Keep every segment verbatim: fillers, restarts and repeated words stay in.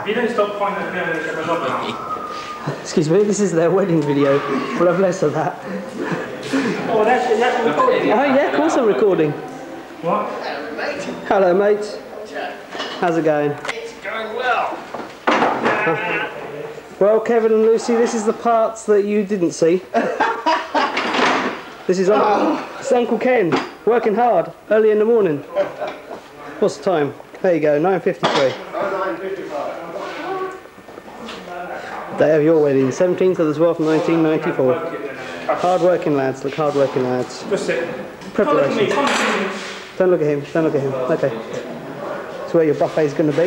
If you don't stop pointing at me, I'm going to get my knob out. Excuse me, this is their wedding video. We'll have less of that. Oh, that's, that's recording. Oh yeah, of course I'm recording. What? Hello, mate. Hello, mate. How's it going? It's going well. Uh, well, Kevin and Lucy, this is the parts that you didn't see. This is Uncle, it's Uncle Ken, working hard, early in the morning. What's the time? There you go, nine fifty-three. nine fifty-five. Day of your wedding, seventeenth of the twelfth, nineteen ninety-four. Hard working lads, look, hard working lads. Just sit. Preparation. Don't look at him, don't look at him. Okay. That's where your buffet's going to be.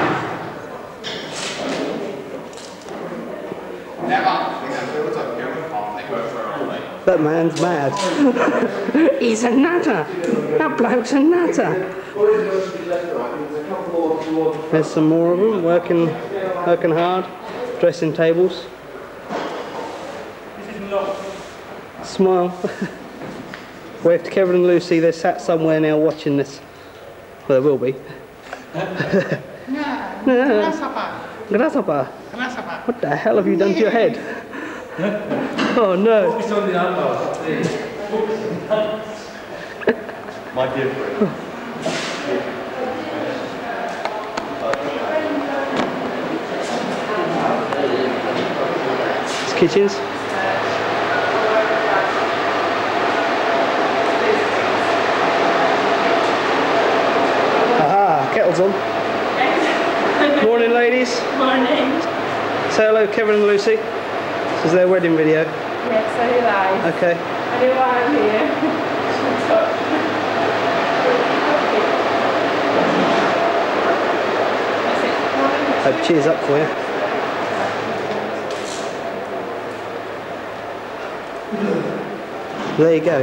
That man's mad. He's a nutter. That bloke's a nutter. There's some more of them working, working hard, dressing tables. Smile. Wave to Kevin and Lucy. They're sat somewhere now watching this. Well, there will be. Grasshopper. What the hell have you done to your head? Oh no. Focus on the armbar. My dear friend. It's kitchens. Aha, kettle's on. Morning, ladies. Morning. Say hello, Kevin and Lucy. This is their wedding video. Yes, I realise. Okay. I do want to hear. Hope cheers up for you. There you go.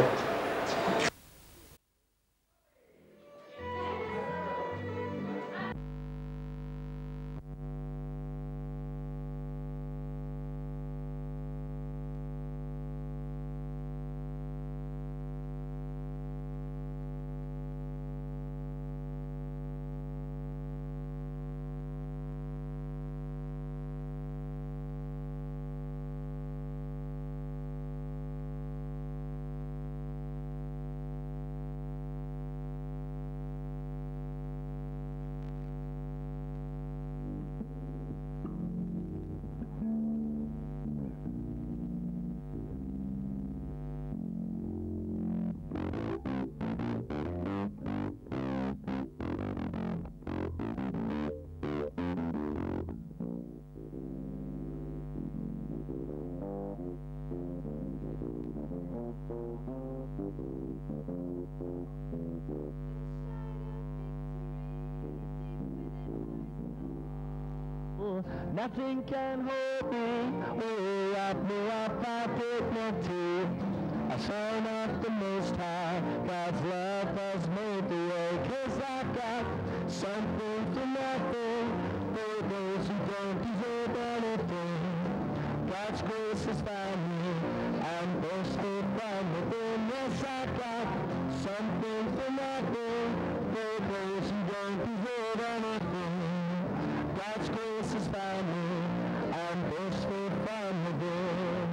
Nothing can hold me, oh, wrap me up my dignity. I sign off the Most High, God's love has made the way. Cause I've got something for nothing, for those who don't deserve anything. God's grace has found me, I'm boasting from within. Yes, I've got something for nothing, for those who don't deserve anything. God's grace has found me, I'm boastful from within.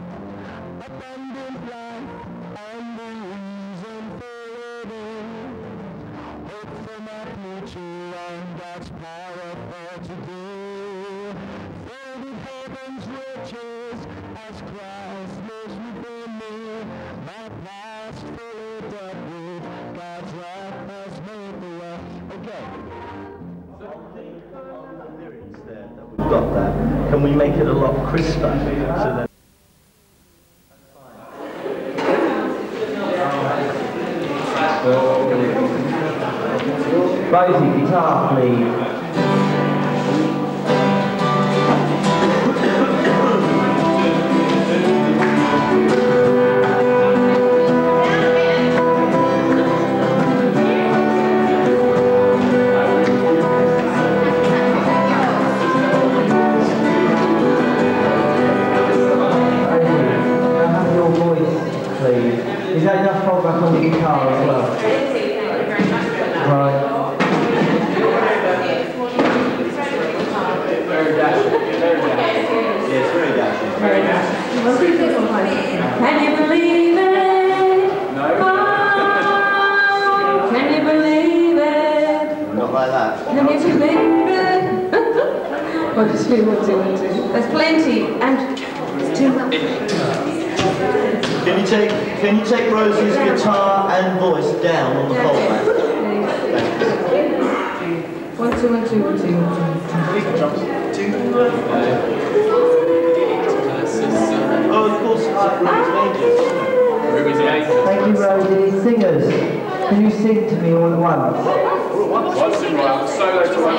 Abundant life and the reason for living. Hope for my future and God's power for today. Filled with heaven's riches as Christ lives within me. My past filled up with God's wrath has made the way. Okay. Got that. Can we make it a lot crisper? So that Rosie, guitar, please. Is that enough hold back on the guitar as well? Right. like that. Can you believe it? One, two, one, two, one, two. There's plenty, and it's too much. Can you take Can you take Rosie's guitar and voice down on the Yeah. pole mat? One, two, one, two, one, two, one, two. Oh, of course, it's like Ruby's Ages. Thank you, Rosie. Singers, can you sing to me all at once? Solo to one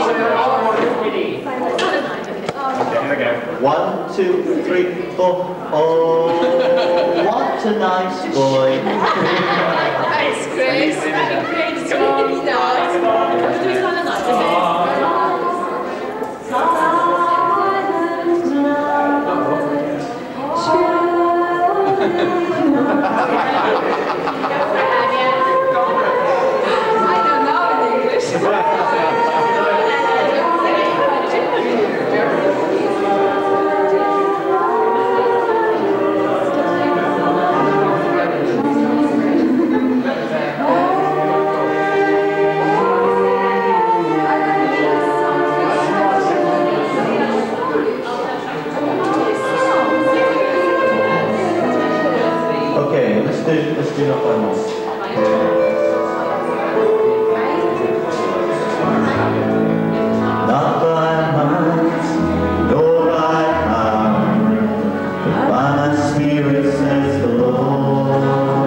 One, two, three, four. Oh, what a nice boy. Thanks, Chris. Great song. I don't know in English. Okay, let's do let's do not by more. Not by might, nor by power, but by my spirit, says the Lord.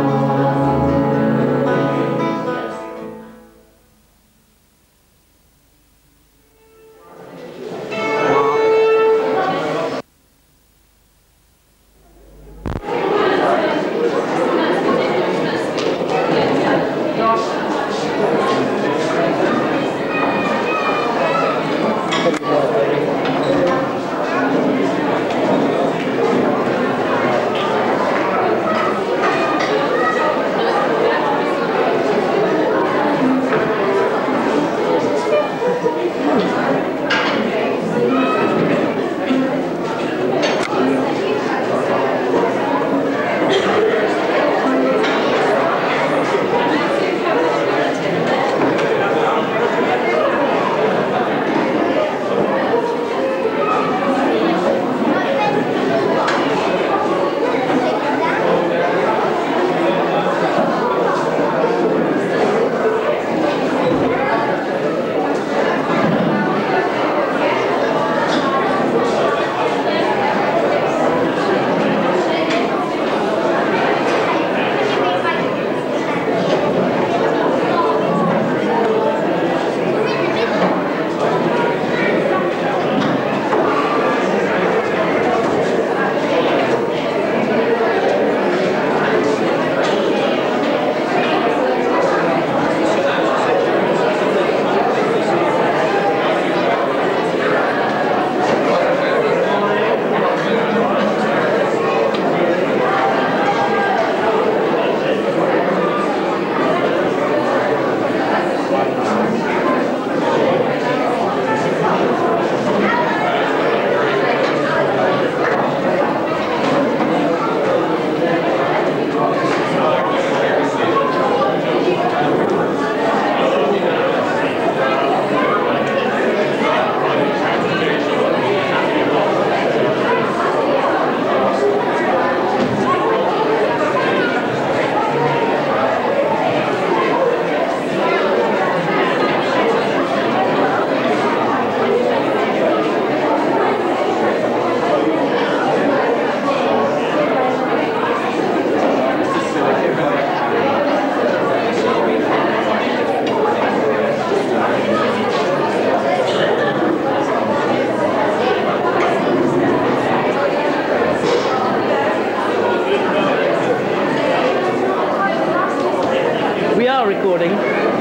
recording.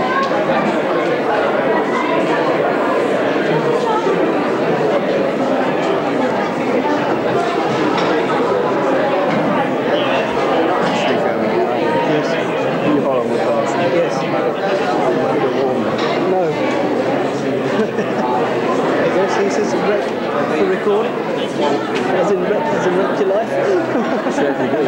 No. I guess this is rec to record. As in, rec as in wreck your life.